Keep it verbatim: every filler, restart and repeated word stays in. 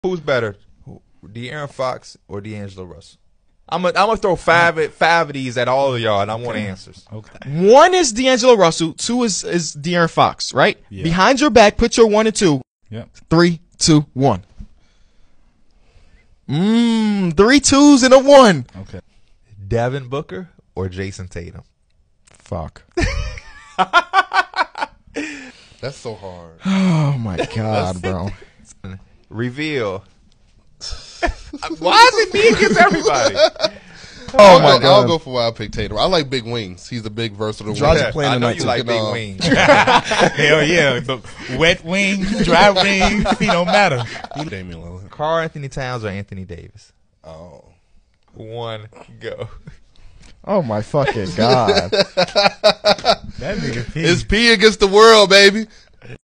Who's better, De'Aaron Fox or D'Angelo Russell? I'm gonna I'm gonna throw five at five of these at all of y'all, and I want Okay. answers. Okay. One is D'Angelo Russell. Two is is De'Aaron Fox. Right Yeah. behind your back. Put your one and two. Yep. Three, two, one. Mmm. Three twos and a one. Okay. Devin Booker or Jason Tatum? Fuck. That's so hard. Oh my god, bro. Reveal. Why is it me against everybody? Oh I'll my go, god. I'll go for why I pick Tatum. I like big wings. He's a big versatile Draws winger. a plan I know tonight, you too. like Can, big uh, wings. Hell yeah. The wet wing, dry wing, it don't matter. Damian Lillard. Karl Anthony Towns or Anthony Davis? Oh. One, go. Oh my fucking god. That nigga P. It's P against the world, baby.